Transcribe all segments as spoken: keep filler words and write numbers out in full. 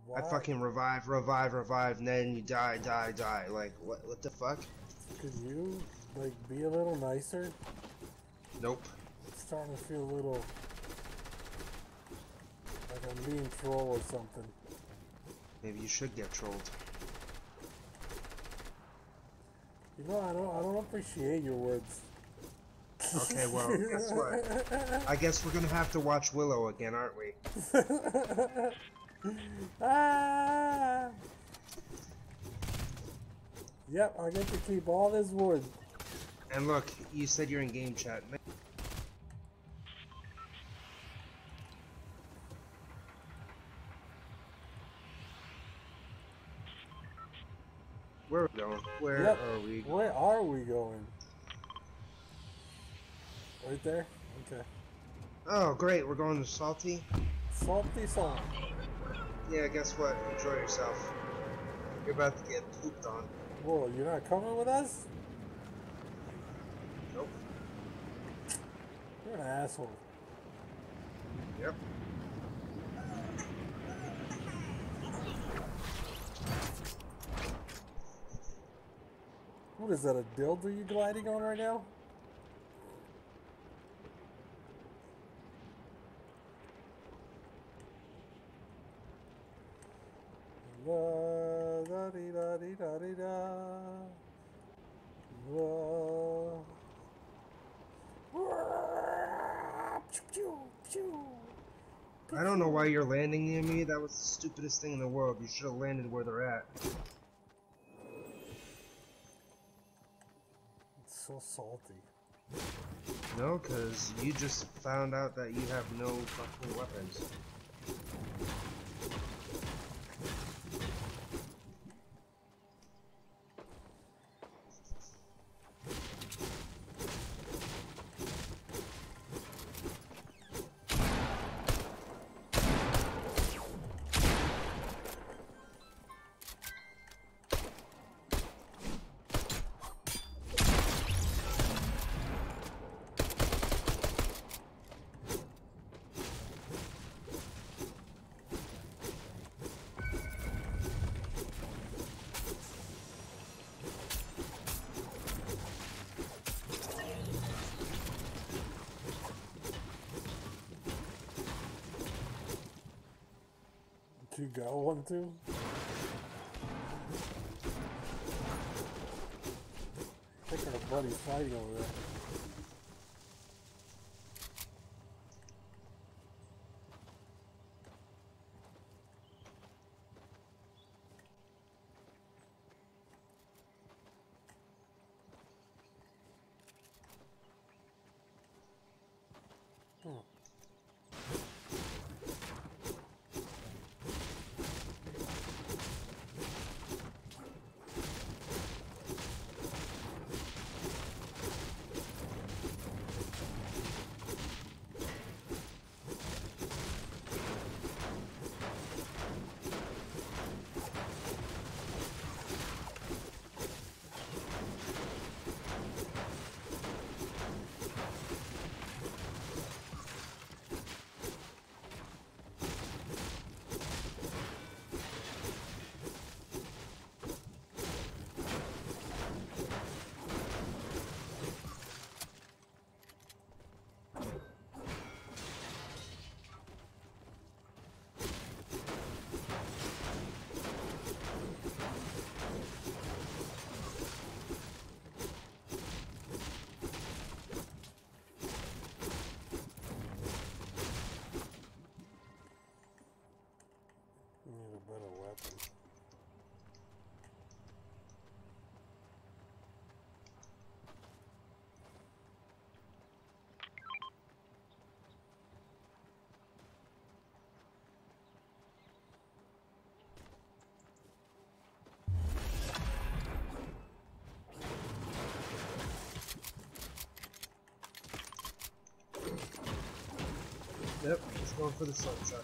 I Why? fucking revive, revive, revive, and then you die, die, die. Like, what What the fuck? Could you, like, be a little nicer? Nope. It's starting to feel a little like I'm being trolled or something. Maybe you should get trolled. You know, I don't, I don't appreciate your words. Okay, well, guess what? I guess we're gonna have to watch Willow again, aren't we? Ah! Yep, I get to keep all this wood. And look, you said you're in game chat. Where are we going? Where Yep. are we going? Where are we going? Right there? Okay. Oh, great, we're going to Salty? Salty song. Yeah, guess what? Enjoy yourself. You're about to get pooped on. Whoa, you're not coming with us? Nope. You're an asshole. Yep. What is that, a dildo you gliding on right now? La da dee da dee da dee da. La. Pew, pew, pew. I don't know why you're landing near me. That was the stupidest thing in the world. You should have landed where they're at. It's so salty. No, because you just found out that you have no fucking weapons. You got one too? I think our buddy's fighting over there. Hmm. You need a better weapon. Yep, let's go for the sunshot.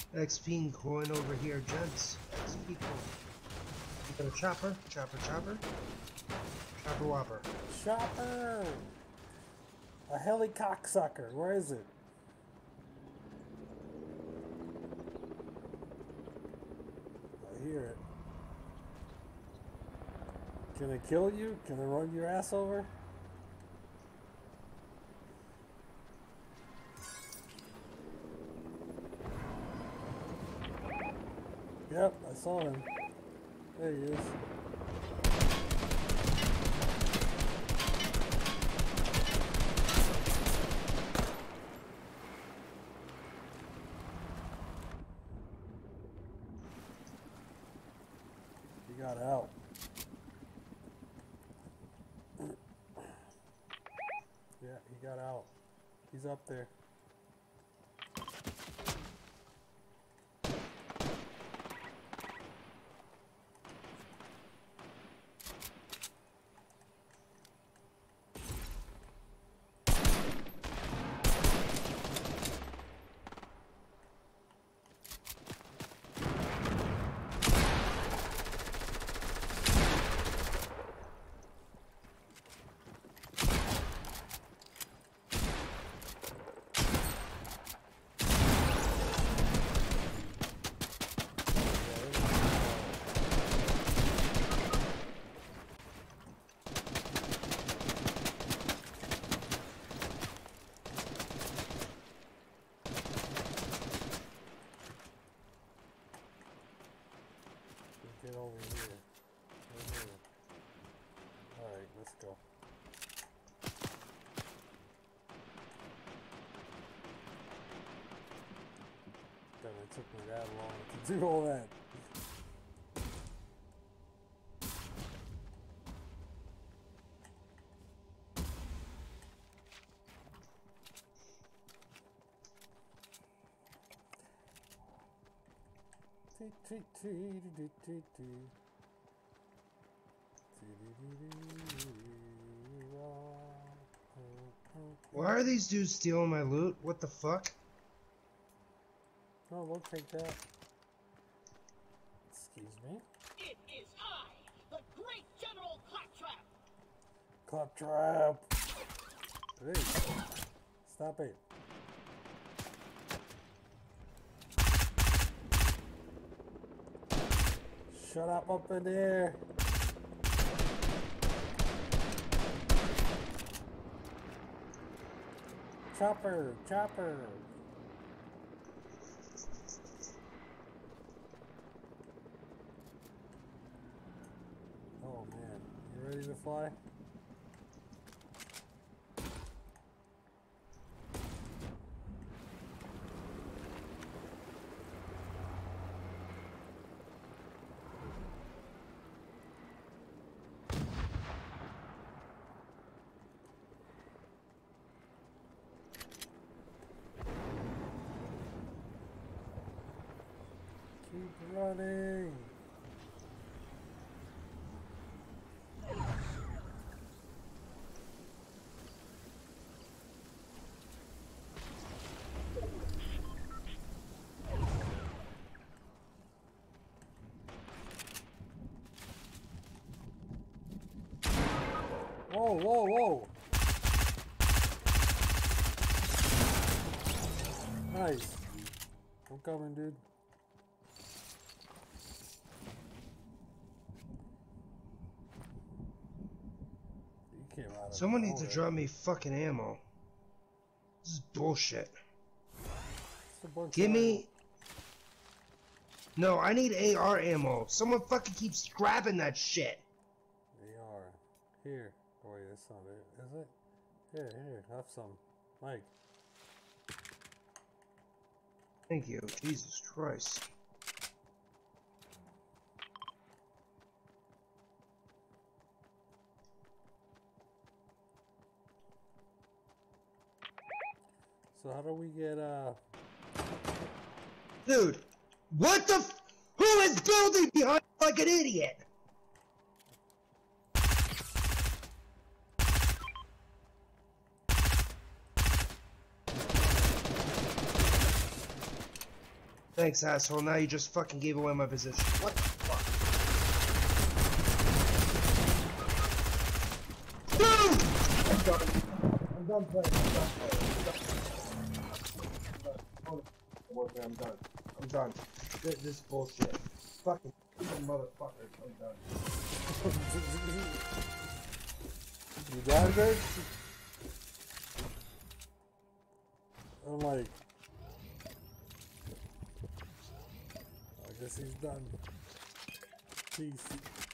X P coin over here, gents. X P coin. You got a chopper? Chopper, chopper? Chopper whopper. Chopper! A heli cocksucker. Where is it? I hear it. Can I kill you? Can I run your ass over? Yep, I saw him. There he is. He got out. Yeah, he got out. He's up there. Get over here. Over here. Alright, let's go. God, it took me that long to do all that. Why are these dudes stealing my loot? What the fuck? Oh, we'll take that. Excuse me. It is I, the great General Claptrap! Claptrap. Hey, stop it. Shut up up in there. Chopper, chopper. Oh man, you ready to fly? Keep running. Whoa, whoa, whoa. Nice. I'm coming, dude. You came out of Someone needs to nowhere. drop me fucking ammo. This is bullshit. Just a bunch Give of me... No, I need A R ammo. Someone fucking keeps scrapping that shit. A R. Here. Oh wait, that's not it, is it? Here, here, have some. Mike. Thank you. Jesus Christ. So how do we get, uh... Dude, what the f- Who is building behind me like an idiot? Thanks, asshole. Now you just fucking gave away my position. What the fuck? I'm done. I'm done playing. I'm done playing. I'm done. I'm done. I'm done. I'm done. This, this is bullshit. Fucking motherfuckers. I'm done. You got it? I'm like, I guess he's done. Peace.